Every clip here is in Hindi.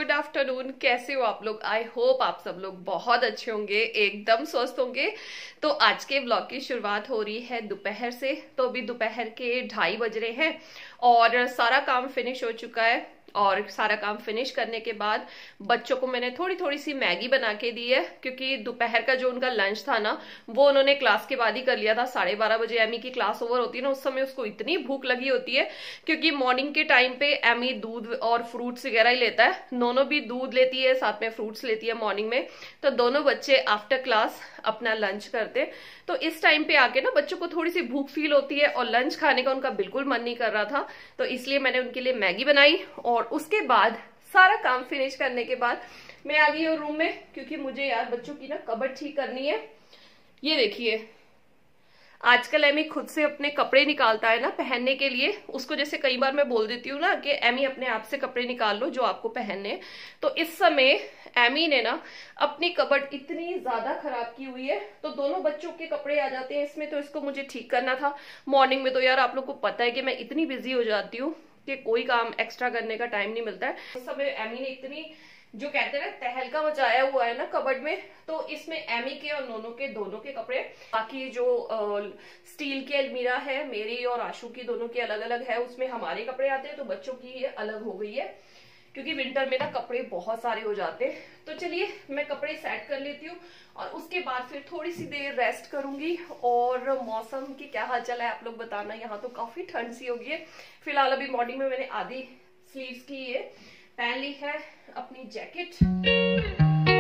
Good afternoon. कैसे हो आप लोग? आई होप आप सब लोग बहुत अच्छे होंगे, एकदम स्वस्थ होंगे। तो आज के व्लॉग की शुरुआत हो रही है दोपहर से। तो अभी दोपहर के 2:30 बज रहे हैं और सारा काम फिनिश हो चुका है। और सारा काम फिनिश करने के बाद बच्चों को मैंने थोड़ी थोड़ी सी मैगी बना के दी है, क्योंकि दोपहर का जो उनका लंच था ना वो उन्होंने क्लास के बाद ही कर लिया था। 12:30 बजे एमी की क्लास ओवर होती है ना, उस समय उसको इतनी भूख लगी होती है, क्योंकि मॉर्निंग के टाइम पे एमी दूध और फ्रूट्स वगैरह ही लेता है। नोनो भी दूध लेती है, साथ में फ्रूट्स लेती है मॉर्निंग में। तो दोनों बच्चे आफ्टर क्लास अपना लंच करते। तो इस टाइम पे आके ना बच्चों को थोड़ी सी भूख फील होती है और लंच खाने का उनका बिल्कुल मन नहीं कर रहा था। तो इसलिए मैंने उनके लिए मैगी बनाई और उसके बाद सारा काम फिनिश करने के बाद मैं आ गई हूँ रूम में, क्योंकि मुझे यार बच्चों की ना कबर्ड ठीक करनी है। ये देखिए, आजकल एमी खुद से अपने कपड़े निकालता है ना पहनने के लिए। उसको जैसे कई बार मैं बोल देती हूँ ना कि एमी अपने आप से कपड़े निकाल लो जो आपको पहनने। तो इस समय एमी ने ना अपनी कबर्ड इतनी ज्यादा खराब की हुई है, तो दोनों बच्चों के कपड़े आ जाते हैं इसमें। तो इसको मुझे ठीक करना था। मॉर्निंग में तो यार आप लोग को पता है कि मैं इतनी बिजी हो जाती हूँ कि कोई काम एक्स्ट्रा करने का टाइम नहीं मिलता है। उस समय एमी ने इतनी, जो कहते हैं ना, तहलका मचाया हुआ है ना कबर्ड में। तो इसमें एमी के और नोनो के दोनों के कपड़े, बाकी जो स्टील की अलमीरा है मेरी और आशु की दोनों की अलग अलग है, उसमें हमारे कपड़े आते हैं। तो बच्चों की ये अलग हो गई है, क्योंकि विंटर में ना कपड़े बहुत सारे हो जाते हैं। तो चलिए मैं कपड़े सेट कर लेती हूँ और उसके बाद फिर थोड़ी सी देर रेस्ट करूंगी। और मौसम की क्या हाल चाल है आप लोग बताना। यहाँ तो काफी ठंड सी हो गई है। फिलहाल अभी मॉर्निंग में मैंने आधी स्लीव्स की ये पहन ली है अपनी जैकेट।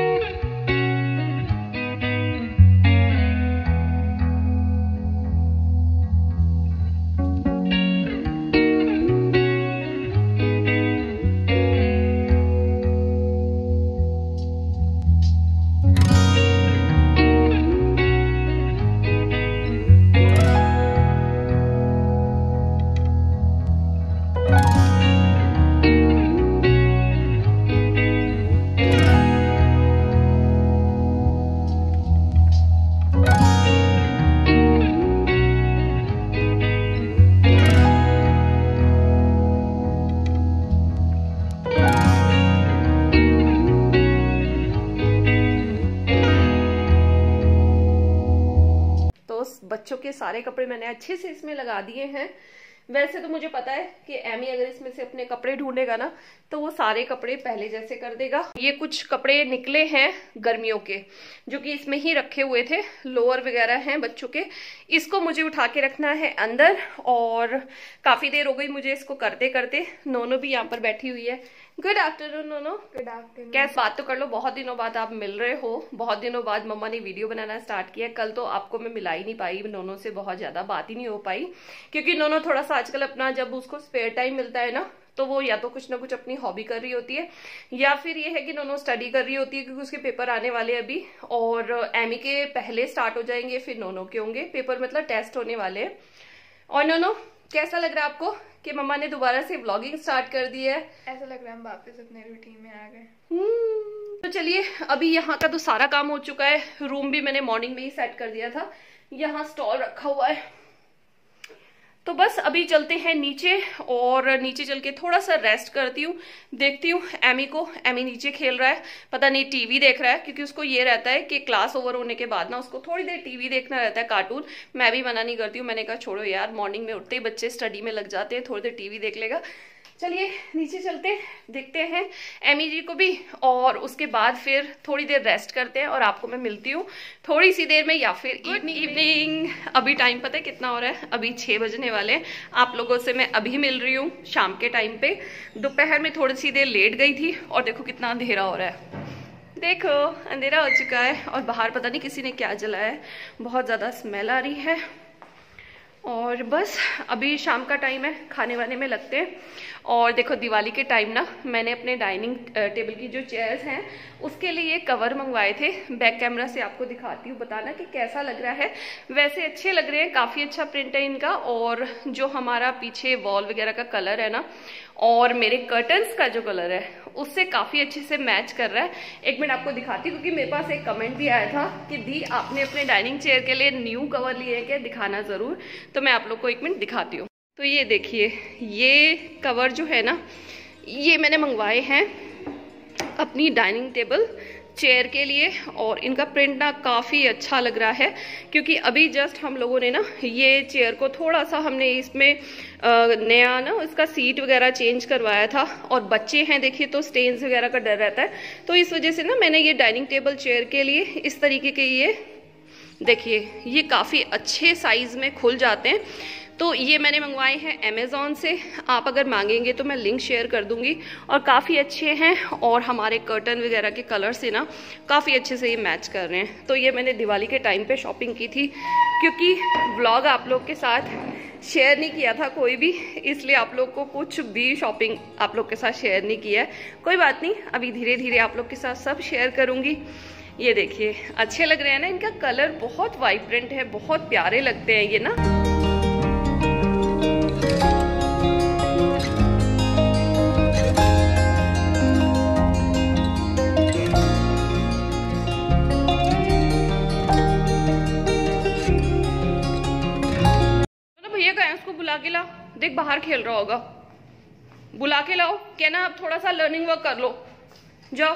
बच्चों के सारे कपड़े मैंने अच्छे से इसमें लगा दिए हैं। वैसे तो मुझे पता है कि एमी अगर इसमें से अपने कपड़े ढूंढेगा ना तो वो सारे कपड़े पहले जैसे कर देगा। ये कुछ कपड़े निकले हैं गर्मियों के, जो कि इसमें ही रखे हुए थे। लोअर वगैरह हैं बच्चों के। इसको मुझे उठा के रखना है अंदर, और काफी देर हो गई मुझे इसको करते करते। नोनो भी यहाँ पर बैठी हुई है। गुड आफ्टरनून नोनो। Good afternoon. कैसे बात तो कर लो, बहुत दिनों बाद आप मिल रहे हो। बहुत दिनों बाद मम्मा ने वीडियो बनाना स्टार्ट किया। कल तो आपको मैं मिला ही नहीं पाई, नोनो से बहुत ज्यादा बात ही नहीं हो पाई, क्योंकि नोनो थोड़ा सा आजकल अपना, जब उसको स्पेयर टाइम मिलता है ना, तो वो या तो कुछ ना कुछ अपनी हॉबी कर रही होती है, या फिर ये है कि नोनो स्टडी कर रही होती है, क्योंकि उसके पेपर आने वाले अभी। और एमी के पहले स्टार्ट हो जाएंगे, फिर नोनो के होंगे पेपर, मतलब टेस्ट होने वाले हैं। और नोनो, कैसा लग रहा है आपको कि मम्मा ने दोबारा से व्लॉगिंग स्टार्ट कर दी है? ऐसा लग रहा है हम वापस अपने रूटीन में आ गए। तो चलिए, अभी यहाँ का तो सारा काम हो चुका है। रूम भी मैंने मॉर्निंग में ही सेट कर दिया था। यहाँ स्टॉल रखा हुआ है। तो बस अभी चलते हैं नीचे, और नीचे चल के थोड़ा सा रेस्ट करती हूँ। देखती हूँ एमी को। एमी नीचे खेल रहा है, पता नहीं टीवी देख रहा है, क्योंकि उसको ये रहता है कि क्लास ओवर होने के बाद ना उसको थोड़ी देर टीवी देखना रहता है, कार्टून। मैं भी मना नहीं करती हूँ, मैंने कहा छोड़ो यार, मॉर्निंग में उठते ही बच्चे स्टडी में लग जाते हैं, थोड़ी देर टीवी देख लेगा। चलिए नीचे चलते, देखते हैं एमी जी को भी, और उसके बाद फिर थोड़ी देर रेस्ट करते हैं। और आपको मैं मिलती हूँ थोड़ी सी देर में, या फिर इवनिंग। अभी टाइम पता है कितना हो रहा है? अभी 6 बजने वाले हैं। आप लोगों से मैं अभी मिल रही हूँ शाम के टाइम पे। दोपहर में थोड़ी सी देर लेट गई थी, और देखो कितना अंधेरा हो रहा है। देखो अंधेरा हो चुका है, और बाहर पता नहीं किसी ने क्या जलाया है, बहुत ज्यादा स्मेल आ रही है। और बस अभी शाम का टाइम है, खाने वाने में लगते हैं। और देखो दिवाली के टाइम ना मैंने अपने डाइनिंग टेबल की जो चेयर्स हैं उसके लिए कवर मंगवाए थे। बैक कैमरा से आपको दिखाती हूँ, बताना कि कैसा लग रहा है। वैसे अच्छे लग रहे हैं, काफ़ी अच्छा प्रिंट है इनका। और जो हमारा पीछे वॉल वगैरह का कलर है ना, और मेरे कर्टन्स का जो कलर है उससे काफ़ी अच्छे से मैच कर रहा है। एक मिनट आपको दिखाती हूँ, क्योंकि मेरे पास एक कमेंट भी आया था कि दी आपने अपने डाइनिंग चेयर के लिए न्यू कवर लिए हैं क्या, दिखाना ज़रूर। तो मैं आप लोग को एक मिनट दिखाती हूँ। तो ये देखिए, ये कवर जो है ना, ये मैंने मंगवाए हैं अपनी डाइनिंग टेबल चेयर के लिए। और इनका प्रिंट ना काफ़ी अच्छा लग रहा है, क्योंकि अभी जस्ट हम लोगों ने ना ये चेयर को थोड़ा सा हमने इसमें नया ना इसका सीट वगैरह चेंज करवाया था, और बच्चे हैं देखिए तो स्टेन्स वगैरह का डर रहता है, तो इस वजह से ना मैंने ये डाइनिंग टेबल चेयर के लिए इस तरीके के ये देखिए ये काफ़ी अच्छे साइज़ में खुल जाते हैं। तो ये मैंने मंगवाए हैं अमेज़ॉन से, आप अगर मांगेंगे तो मैं लिंक शेयर कर दूंगी, और काफ़ी अच्छे हैं और हमारे कर्टन वगैरह के कलर से ना काफ़ी अच्छे से ये मैच कर रहे हैं। तो ये मैंने दिवाली के टाइम पे शॉपिंग की थी, क्योंकि व्लॉग आप लोग के साथ शेयर नहीं किया था कोई भी, इसलिए आप लोग को कुछ भी शॉपिंग आप लोग के साथ शेयर नहीं किया है। कोई बात नहीं, अभी धीरे धीरे आप लोग के साथ सब शेयर करूँगी। ये देखिए अच्छे लग रहे हैं ना, इनका कलर बहुत वाइब्रेंट है, बहुत प्यारे लगते हैं ये ना। भैया का है, उसको बुला के लाओ, देख बाहर खेल रहा होगा, बुला के लाओ, कहना अब थोड़ा सा लर्निंग वर्क कर लो, जाओ।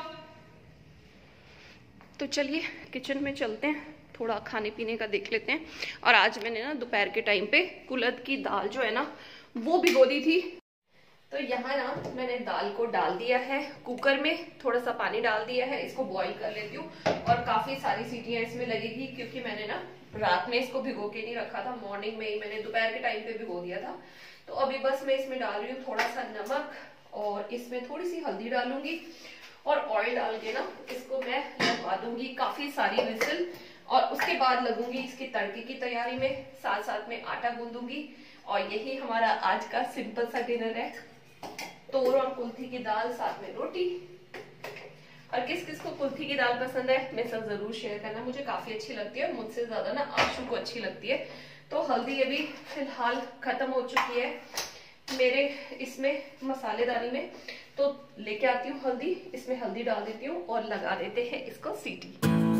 तो चलिए किचन में चलते हैं, थोड़ा खाने पीने का देख लेते हैं। और आज मैंने ना दोपहर के टाइम पे कुलथ की दाल जो है ना वो भिगो दी थी। तो यहाँ ना मैंने दाल को डाल दिया है कुकर में, थोड़ा सा पानी डाल दिया है, इसको बॉईल कर लेती हूँ। और काफी सारी सीटियां इसमें लगेगी, क्योंकि मैंने ना रात में इसको भिगो के नहीं रखा था, मॉर्निंग में ही मैंने दोपहर के टाइम पे भिगो दिया था। तो अभी बस मैं इसमें डाल रही हूँ थोड़ा सा नमक, और इसमें थोड़ी सी हल्दी डालूंगी, और ऑयल डाल के ना इसको मैं लगवा दूंगी काफी सारी विजिल। और उसके बाद लगूंगी इसकी तड़के की तैयारी में, साथ साथ में आटा गूंदूंगी। और यही हमारा आज का सिंपल सा डिनर है, तोर और कुल्थी की दाल, साथ में रोटी। और किस किस को कुल्थी की दाल पसंद है मेरे साथ जरूर शेयर करना, मुझे काफी अच्छी लगती है, मुझसे ज्यादा ना आशु को अच्छी लगती है। तो हल्दी अभी फिलहाल खत्म हो चुकी है मेरे इसमें मसालेदानी में, तो लेके आती हूँ हल्दी, इसमें हल्दी डाल देती हूँ और लगा देते हैं इसको सीटी।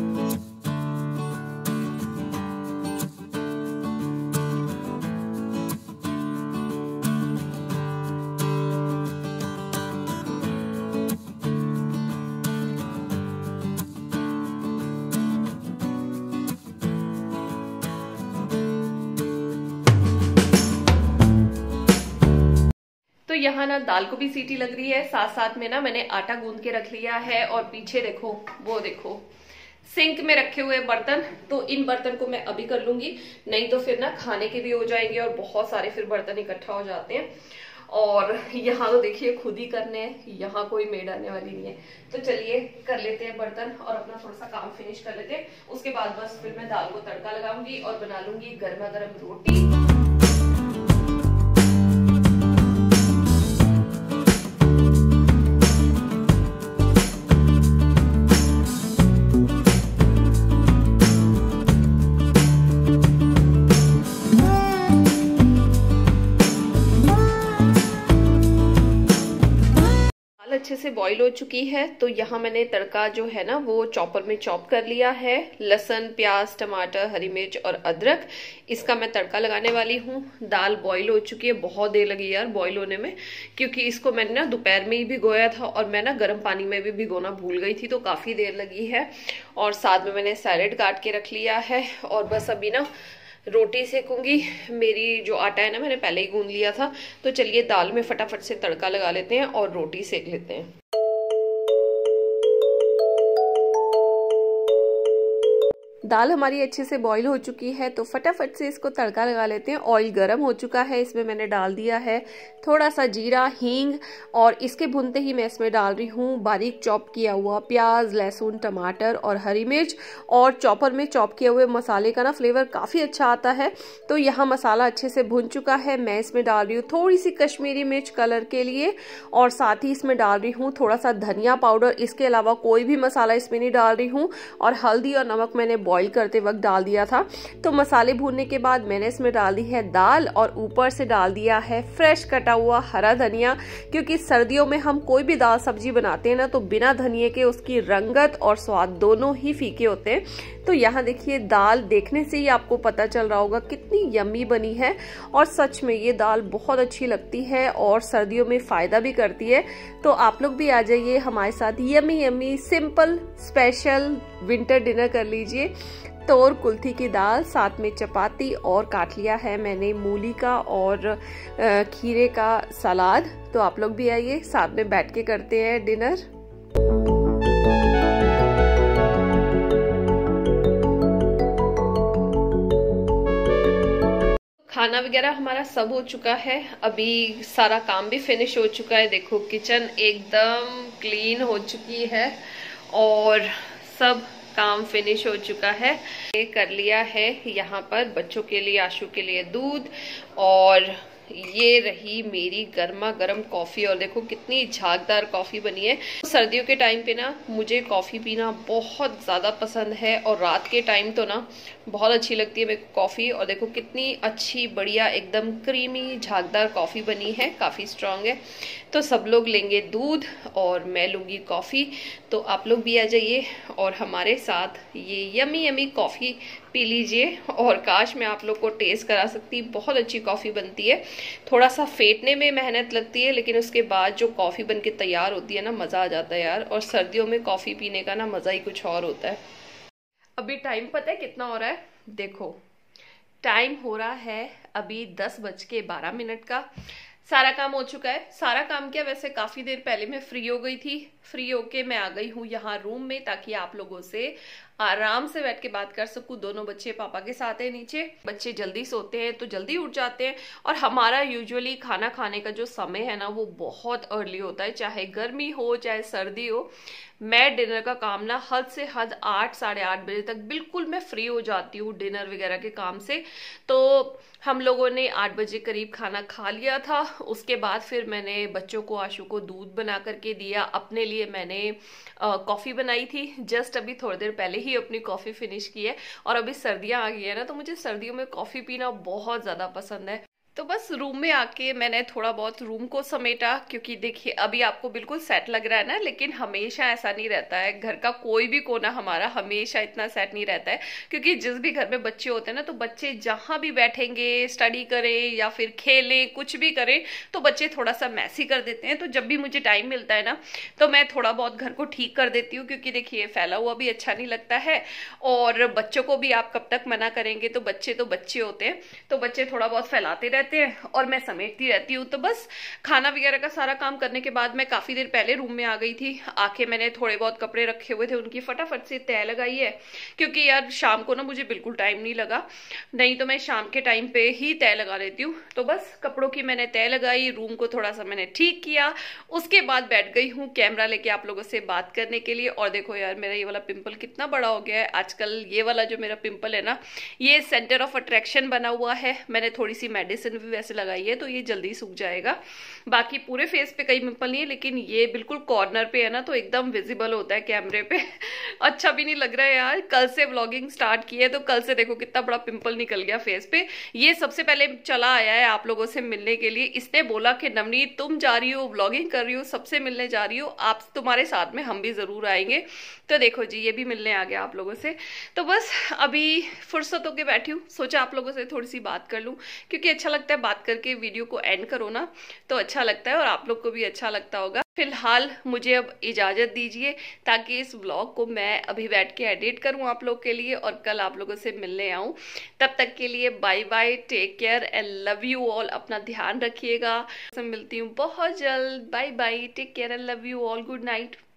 तो यहाँ ना दाल को भी सीटी लग रही है, साथ साथ में ना मैंने आटा गूंद के रख लिया है। और पीछे देखो, वो देखो सिंक में रखे हुए बर्तन, तो इन बर्तन को मैं अभी कर लूंगी, नहीं तो फिर ना खाने के भी हो जाएंगे और बहुत सारे फिर बर्तन इकट्ठा हो जाते हैं। और यहाँ तो देखिए खुद ही करने हैं, यहाँ कोई मेड आने वाली नहीं है। तो चलिए कर लेते हैं बर्तन और अपना थोड़ा सा काम फिनिश कर लेते हैं। उसके बाद बस फिर मैं दाल को तड़का लगाऊंगी और बना लूंगी गर्मा गर्म रोटी। अच्छे से बॉईल हो चुकी है, तो यहाँ मैंने तड़का जो है ना वो चॉपर में चॉप कर लिया है। लहसुन, प्याज, टमाटर, हरी मिर्च और अदरक, इसका मैं तड़का लगाने वाली हूँ। दाल बॉईल हो चुकी है, बहुत देर लगी यार बॉईल होने में, क्योंकि इसको मैंने ना दोपहर में ही भिगोया था और मैं ना गर्म पानी में भी भिगोना भूल गई थी, तो काफी देर लगी है। और साथ में मैंने सैलेड काट के रख लिया है, और बस अभी ना रोटी सेकूंगी। मेरी जो आटा है ना मैंने पहले ही गूंद लिया था। तो चलिए दाल में फटाफट से तड़का लगा लेते हैं और रोटी सेक लेते हैं। दाल हमारी अच्छे से बॉईल हो चुकी है, तो फटाफट से इसको तड़का लगा लेते हैं। ऑयल गर्म हो चुका है, इसमें मैंने डाल दिया है थोड़ा सा जीरा, हींग, और इसके भुनते ही मैं इसमें डाल रही हूँ बारीक चॉप किया हुआ प्याज, लहसुन, टमाटर और हरी मिर्च। और चॉपर में चॉप किए हुए मसाले का ना फ्लेवर काफ़ी अच्छा आता है। तो यहाँ मसाला अच्छे से भुन चुका है, मैं इसमें डाल रही हूँ थोड़ी सी कश्मीरी मिर्च कलर के लिए, और साथ ही इसमें डाल रही हूँ थोड़ा सा धनिया पाउडर। इसके अलावा कोई भी मसाला इसमें नहीं डाल रही हूँ। और हल्दी और नमक मैंने बॉईल करते वक्त डाल दिया था। तो मसाले भूनने के बाद मैंने इसमें डाल दी है दाल, और ऊपर से डाल दिया है फ्रेश कटा हुआ हरा धनिया, क्योंकि सर्दियों में हम कोई भी दाल सब्जी बनाते हैं ना तो बिना धनिए के उसकी रंगत और स्वाद दोनों ही फीके होते हैं। तो यहाँ देखिए दाल देखने से ही आपको पता चल रहा होगा कितनी यम्मी बनी है। और सच में ये दाल बहुत अच्छी लगती है और सर्दियों में फ़ायदा भी करती है। तो आप लोग भी आ जाइए हमारे साथ, yummy yummy simple special winter dinner कर लीजिए। तोर कुल्थी की दाल, साथ में चपाती और काट लिया है मैंने मूली का और खीरे का सलाद। तो आप लोग भी आइए, साथ में बैठ के करते हैं डिनर। खाना वगैरह हमारा सब हो चुका है, अभी सारा काम भी फिनिश हो चुका है। देखो किचन एकदम क्लीन हो चुकी है और सब काम फिनिश हो चुका है। ये कर लिया है यहाँ पर बच्चों के लिए, आशु के लिए दूध, और ये रही मेरी गर्मा गर्म कॉफी। और देखो कितनी झागदार कॉफी बनी है। सर्दियों के टाइम पे ना मुझे कॉफी पीना बहुत ज्यादा पसंद है और रात के टाइम तो ना बहुत अच्छी लगती है मेरे को कॉफी। और देखो कितनी अच्छी बढ़िया एकदम क्रीमी झागदार कॉफी बनी है, काफी स्ट्रांग है। तो सब लोग लेंगे दूध और मैं लूंगी कॉफी। तो आप लोग भी आ जाइए और हमारे साथ ये यमी यमी कॉफी पी लीजिए। और काश मैं आप लोग को टेस्ट करा सकती, बहुत अच्छी कॉफी बनती है। थोड़ा सा फेंटने में मेहनत लगती है, लेकिन उसके बाद जो कॉफी बन के तैयार होती है ना, मजा आ जाता है यार। और सर्दियों में कॉफी पीने का ना मजा ही कुछ और होता है। अभी टाइम पता है कितना हो रहा है? देखो टाइम हो रहा है अभी 10:12 का। सारा काम हो चुका है। सारा काम क्या, वैसे काफी देर पहले मैं फ्री हो गई थी। फ्री होके मैं आ गई हूँ यहाँ रूम में, ताकि आप लोगों से आराम से बैठ के बात कर सकूं। दोनों बच्चे पापा के साथ है नीचे। बच्चे जल्दी सोते हैं तो जल्दी उठ जाते हैं, और हमारा यूजुअली खाना खाने का जो समय है ना वो बहुत अर्ली होता है, चाहे गर्मी हो चाहे सर्दी हो। मैं डिनर का काम ना हद से हद 8 साढ़े 8 बजे तक बिल्कुल मैं फ्री हो जाती हूँ डिनर वगैरह के काम से। तो हम लोगों ने 8 बजे करीब खाना खा लिया था। उसके बाद फिर मैंने बच्चों को, आशु को दूध बना करके दिया। अपने लिए मैंने कॉफ़ी बनाई थी, जस्ट अभी थोड़ी देर पहले ही अपनी कॉफ़ी फिनिश की है। और अभी सर्दियाँ आ गई है ना, तो मुझे सर्दियों में कॉफ़ी पीना बहुत ज़्यादा पसंद है। तो बस रूम में आके मैंने थोड़ा बहुत रूम को समेटा, क्योंकि देखिए अभी आपको बिल्कुल सेट लग रहा है ना, लेकिन हमेशा ऐसा नहीं रहता है। घर का कोई भी कोना हमारा हमेशा इतना सेट नहीं रहता है, क्योंकि जिस भी घर में बच्चे होते हैं ना, तो बच्चे जहां भी बैठेंगे, स्टडी करें या फिर खेलें, कुछ भी करें, तो बच्चे थोड़ा सा मैसी कर देते हैं। तो जब भी मुझे टाइम मिलता है ना, तो मैं थोड़ा बहुत घर को ठीक कर देती हूँ, क्योंकि देखिए फैला हुआ भी अच्छा नहीं लगता है। और बच्चों को भी आप कब तक मना करेंगे, तो बच्चे होते हैं, तो बच्चे थोड़ा बहुत फैलाते रहते हैं और मैं समेटती रहती हूँ। तो बस खाना वगैरह का सारा काम करने के बाद मैं काफी देर पहले रूम में आ गई थी। आके मैंने थोड़े बहुत कपड़े रखे हुए थे, उनकी फटाफट से तह लगाई है, क्योंकि यार शाम को ना मुझे बिल्कुल टाइम नहीं लगा, नहीं तो मैं शाम के टाइम पे ही तह लगा लेती हूँ। तो बस कपड़ों की मैंने तह लगाई, रूम को थोड़ा सा मैंने ठीक किया। उसके बाद बैठ गई हूँ कैमरा लेके आप लोगों से बात करने के लिए। और देखो यार मेरा ये वाला पिंपल कितना बड़ा हो गया है आजकल। ये वाला जो मेरा पिंपल है ना, ये सेंटर ऑफ अट्रैक्शन बना हुआ है। मैंने थोड़ी सी मेडिसिन भी वैसे लगाई है, तो ये जल्दी सूख जाएगा। बाकी पूरे फेस पे कई पिंपल नहीं है, लेकिन ये बिल्कुल कॉर्नर पे है ना, तो एकदम विजिबल होता है कैमरे पे। अच्छा भी नहीं लग रहा है यार। कल से व्लॉगिंग स्टार्ट की है, तो कल से देखो कितना बड़ा पिंपल निकल गया फेस पे। ये सबसे पहले चला आया है आप लोगों से मिलने के लिए। इसने बोला कि नवनीत तुम जा रही हो, व्लॉगिंग कर रही हो, सबसे मिलने जा रही हो, आप तुम्हारे साथ में हम भी जरूर आएंगे। तो देखो जी ये भी मिलने आ गया आप लोगों से। तो बस अभी फुर्सत होके बैठी हूँ, सोचा आप लोगों से थोड़ी सी बात कर लूँ, क्योंकि अच्छा लगता है बात करके। वीडियो को एंड करो ना तो अच्छा लगता है, और आप लोग को भी अच्छा लगता होगा। फिलहाल मुझे अब इजाजत दीजिए, ताकि इस व्लॉग को मैं अभी बैठ के एडिट करूं आप लोग के लिए, और कल आप लोगों से मिलने आऊं। तब तक के लिए bye bye, take care and love you all. अपना ध्यान रखिएगा। मिलती हूँ बहुत जल्द। Bye bye, take care and love you all. Good night.